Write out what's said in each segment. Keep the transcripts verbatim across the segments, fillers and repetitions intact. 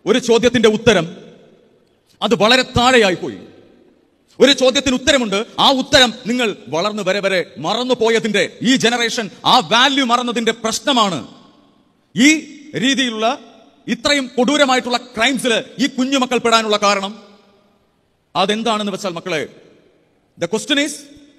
ഒരു ചോദ്യത്തിന്റെ ഉത്തരം അത് വളരെ താഴെയായിപ്പോയി. ഒരു ചോദ്യത്തിന് ഉത്തരമുണ്ട്, ആ ഉത്തരം നിങ്ങൾ വളർന്നു വരെ വരെ മറന്നു പോയതിന്റെ, ഈ ജനറേഷൻ ആ വാല്യൂ മറന്നതിന്റെ പ്രശ്നമാണ് ഈ രീതിയിലുള്ള ഇത്രയും കൊടൂരമായിട്ടുള്ള ക്രൈംസിൽ ഈ കുഞ്ഞുമക്കൾ പെടാനുള്ള കാരണം. അതെന്താണെന്ന് വെച്ചാൽ മക്കളെ, the question is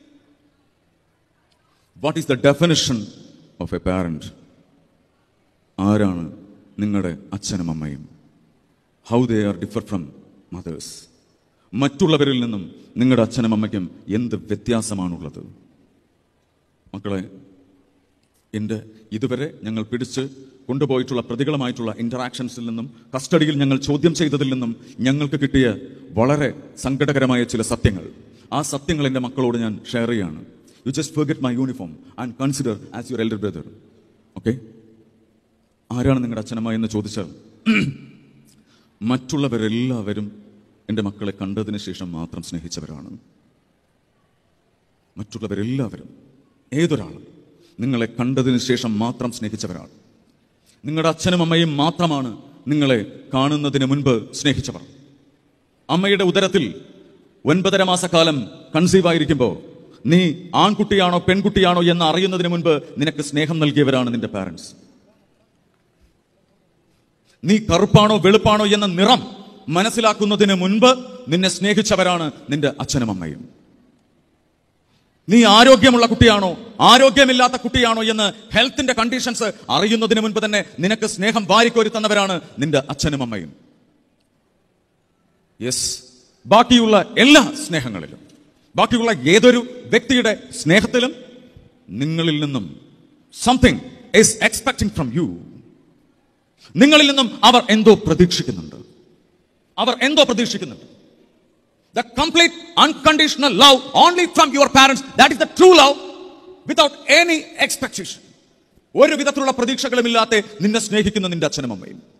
what is the definition of a parent? ആരാണ് നിങ്ങളുടെ അച്ഛനും അമ്മയും? How they are differ from mothers? മറ്റുള്ളവരിൽ നിന്നും നിങ്ങളുടെ അച്ഛനും അമ്മയ്ക്കും എന്ത് വ്യത്യാസമാണുള്ളത്? മക്കളെ, എൻ്റെ ഇതുവരെ ഞങ്ങൾ പിടിച്ച് കൊണ്ടുപോയിട്ടുള്ള പ്രതികളുമായിട്ടുള്ള ഇന്ററാക്ഷൻസിൽ നിന്നും കസ്റ്റഡിയിൽ ഞങ്ങൾ ചോദ്യം ചെയ്തതിൽ നിന്നും ഞങ്ങൾക്ക് കിട്ടിയ വളരെ സങ്കടകരമായ ചില സത്യങ്ങൾ, ആ സത്യങ്ങൾ എൻ്റെ മക്കളോട് ഞാൻ ഷെയർ ചെയ്യാണ്. You just forget my uniform and consider as your elder brother. Okay? ആരാണ് നിങ്ങളുടെ അച്ഛനമ്മ എന്ന് ചോദിച്ചാൽ, മറ്റുള്ളവരെല്ലാവരും എൻ്റെ മക്കളെ കണ്ടതിന് ശേഷം മാത്രം സ്നേഹിച്ചവരാണ്. മറ്റുള്ളവരെല്ലാവരും, ഏതൊരാളും നിങ്ങളെ കണ്ടതിന് ശേഷം മാത്രം സ്നേഹിച്ചവരാണ്. നിങ്ങളുടെ അച്ഛനും അമ്മയും മാത്രമാണ് നിങ്ങളെ കാണുന്നതിന് മുൻപ് സ്നേഹിച്ചവർ. അമ്മയുടെ ഉദരത്തിൽ ഒൻപതര മാസക്കാലം കൺസീവ് ആയിരിക്കുമ്പോൾ നീ ആൺകുട്ടിയാണോ പെൺകുട്ടിയാണോ എന്ന് അറിയുന്നതിന് മുൻപ് നിനക്ക് സ്നേഹം നൽകിയവരാണ് നിന്റെ പാരന്റ്സ്. നീ കറുപ്പാണോ വെളുപ്പാണോ എന്ന നിറം മനസ്സിലാക്കുന്നതിന് മുൻപ് നിന്നെ സ്നേഹിച്ചവരാണ് നിന്റെ അച്ഛനും അമ്മയും. നീ ആരോഗ്യമുള്ള കുട്ടിയാണോ ആരോഗ്യമില്ലാത്ത കുട്ടിയാണോ എന്ന് ഹെൽത്തിന്റെ കണ്ടീഷൻസ് അറിയുന്നതിന് മുൻപ് തന്നെ നിനക്ക് സ്നേഹം വാരിക്കോരി തന്നവരാണ് നിന്റെ അച്ഛനും അമ്മയും. യെസ്, ബാക്കിയുള്ള എല്ലാ സ്നേഹങ്ങളിലും, ബാക്കിയുള്ള ഏതൊരു വ്യക്തിയുടെ സ്നേഹത്തിലും നിങ്ങളിൽ നിന്നും something is expecting from you. നിങ്ങളിൽ നിന്നും അവർ എന്തോ പ്രതീക്ഷിക്കുന്നുണ്ട്. അവർ എന്തോ പ്രതീക്ഷിക്കുന്നുണ്ട്. The complete unconditional love only from your parents, that is the true love, without any expectation. ഒരു വിധത്തിലുള്ള പ്രതീക്ഷകളും ഇല്ലാതെ നിന്നെ സ്നേഹിക്കുന്ന നിന്റെ അച്ഛനും അമ്മയും.